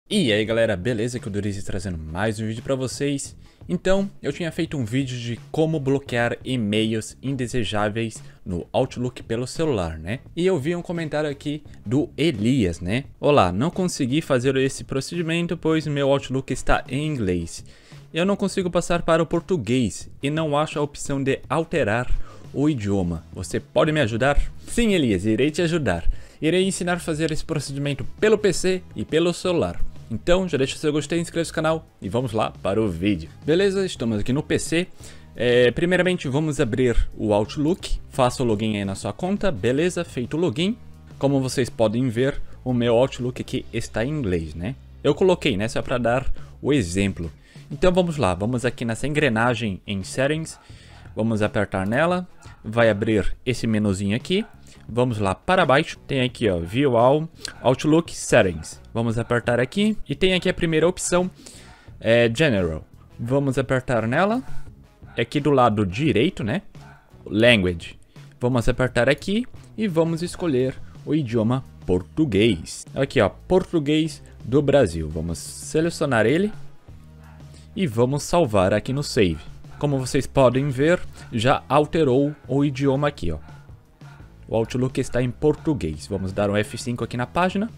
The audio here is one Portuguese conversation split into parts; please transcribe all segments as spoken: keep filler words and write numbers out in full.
E aí galera, beleza? Que o Dorizi trazendo mais um vídeo pra vocês. Então, eu tinha feito um vídeo de como bloquear e-mails indesejáveis no Outlook pelo celular, né? E eu vi um comentário aqui do Elias, né? Olá, não consegui fazer esse procedimento pois meu Outlook está em inglês. Eu não consigo passar para o português e não acho a opção de alterar o idioma. Você pode me ajudar? Sim, Elias, irei te ajudar. Irei ensinar a fazer esse procedimento pelo P C e pelo celular. Então já deixa o seu gostei, inscreva-se no canal e vamos lá para o vídeo. Beleza, estamos aqui no P C. É, primeiramente vamos abrir o Outlook. Faça o login aí na sua conta. Beleza, feito o login. Como vocês podem ver, o meu Outlook aqui está em inglês, né? Eu coloquei, né? Só para dar o exemplo. Então vamos lá, vamos aqui nessa engrenagem em Settings. Vamos apertar nela. Vai abrir esse menuzinho aqui. Vamos lá para baixo, tem aqui ó, View All, Outlook Settings. Vamos apertar aqui e tem aqui a primeira opção, é General. Vamos apertar nela, aqui do lado direito, né? Language. Vamos apertar aqui e vamos escolher o idioma português. Aqui ó, português do Brasil. Vamos selecionar ele e vamos salvar aqui no Save. Como vocês podem ver, já alterou o idioma aqui ó. O Outlook está em português. Vamos dar um F cinco aqui na página.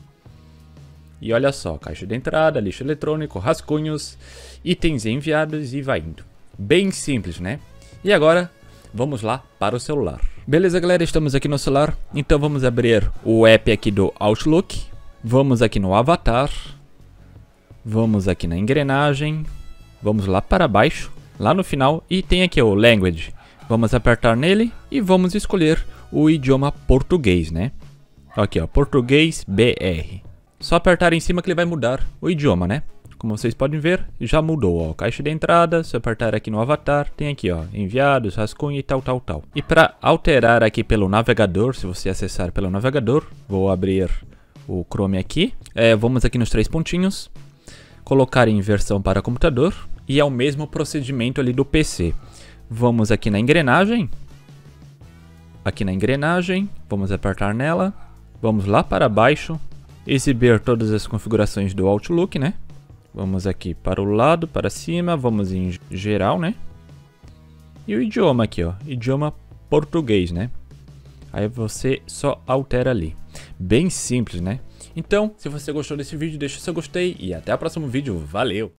E olha só, caixa de entrada, lixo eletrônico, rascunhos, itens enviados e vai indo. Bem simples, né? E agora, vamos lá para o celular. Beleza, galera, estamos aqui no celular. Então vamos abrir o app aqui do Outlook. Vamos aqui no avatar. Vamos aqui na engrenagem. Vamos lá para baixo, lá no final. E tem aqui o Language. Vamos apertar nele e vamos escolher o idioma português, né? Aqui ó, português B R. Só apertar em cima que ele vai mudar o idioma, né? Como vocês podem ver, já mudou, ó. Caixa de entrada, se apertar aqui no avatar, tem aqui ó, enviados, rascunho e tal, tal, tal. E para alterar aqui pelo navegador, se você acessar pelo navegador, vou abrir o Chrome aqui. É, vamos aqui nos três pontinhos, colocar em versão para computador e é o mesmo procedimento ali do P C. Vamos aqui na engrenagem. Aqui na engrenagem, vamos apertar nela, vamos lá para baixo, exibir todas as configurações do Outlook, né? Vamos aqui para o lado, para cima, vamos em geral, né? E o idioma aqui, ó, idioma português, né? Aí você só altera ali. Bem simples, né? Então, se você gostou desse vídeo, deixa o seu gostei e até o próximo vídeo. Valeu!